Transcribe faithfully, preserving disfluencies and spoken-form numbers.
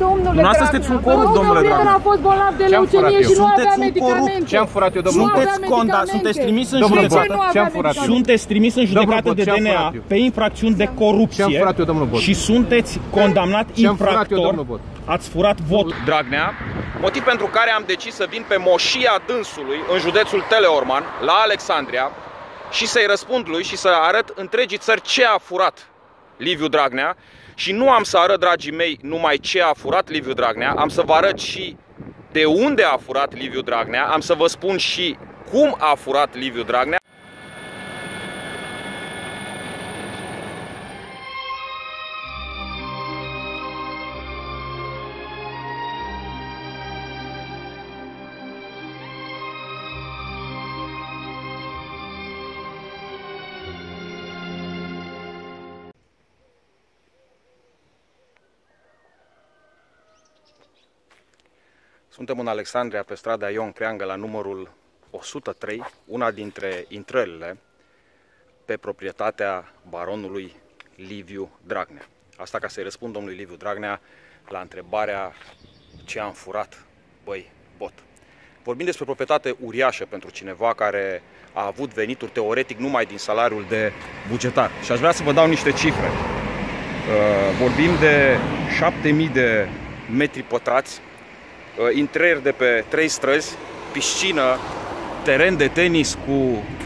domnule Dumneavoastră sunteți un corupt, domnule Dragnea. a fost bolnav de leucemie și nu avea medicamente. Ce am furat eu, domnule? Sunteți condat, sunteți trimis în judecată. Ce am furat eu? Sunteți trimis în judecată de D N A pe infracțiuni de corupție. Ce am furat eu, domnul Bot? Și sunteți condamnat infractor. Ați furat votul. Dragnea, motiv pentru care am decis să vin pe moșia dânsului în județul Teleorman, la Alexandria, și să-i răspund lui și să arăt întregii țări ce a furat Liviu Dragnea. Și nu am să arăt, dragii mei, numai ce a furat Liviu Dragnea, am să vă arăt și de unde a furat Liviu Dragnea, am să vă spun și cum a furat Liviu Dragnea. Suntem în Alexandria, pe strada Ion Creangă, la numărul o sută trei, una dintre intrările pe proprietatea baronului Liviu Dragnea. Asta ca să-i răspund domnului Liviu Dragnea la întrebarea ce am furat, băi, Bot. Vorbim despre proprietate uriașă pentru cineva care a avut venituri teoretic numai din salariul de bugetar. Și aș vrea să vă dau niște cifre. Vorbim de șapte mii de metri pătrați, intrări de pe trei străzi, piscină, teren de tenis cu